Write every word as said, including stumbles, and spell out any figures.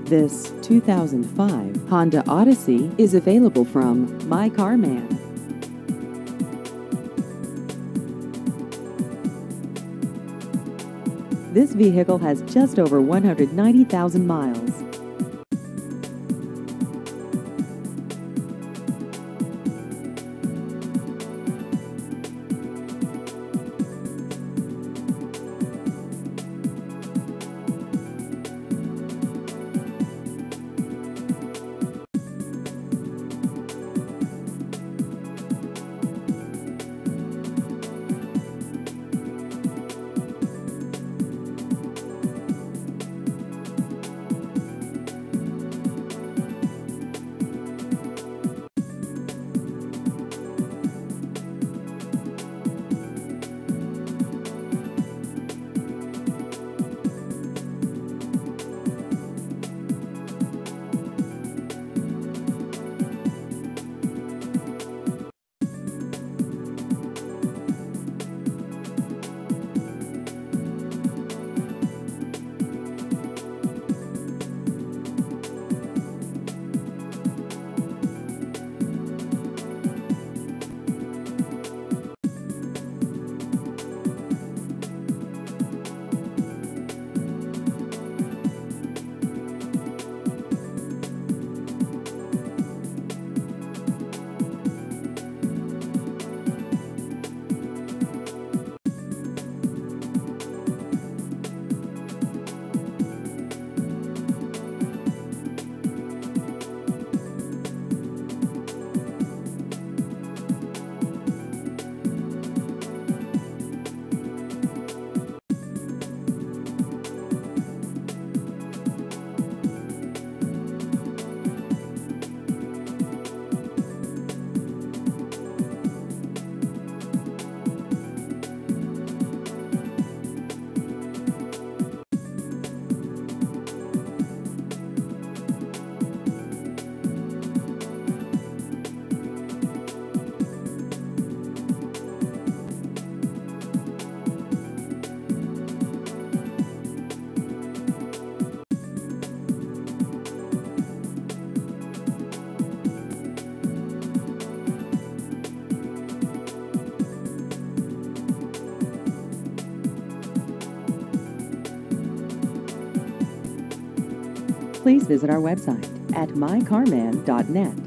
This two thousand five Honda Odyssey is available from My Car Man. This vehicle has just over one hundred ninety thousand miles. Please visit our website at my car man dot net.